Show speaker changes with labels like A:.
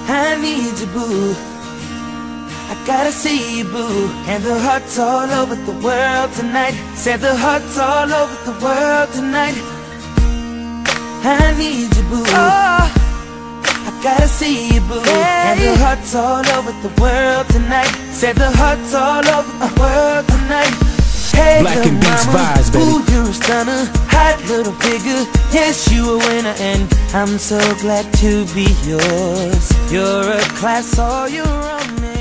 A: I need you, boo. I gotta see you, boo. And the hearts all over the world tonight. Said the hearts all over the world tonight. I need you, boo. Oh, I gotta see you, boo. And the hearts all over the world tonight. Said the hearts all over the world tonight. Hey,
B: Black and Beats vibes, baby.
A: Ooh, you're a stunner, hot little figure. Yes, you a winner, and I'm so glad to be yours. You're a class all your own.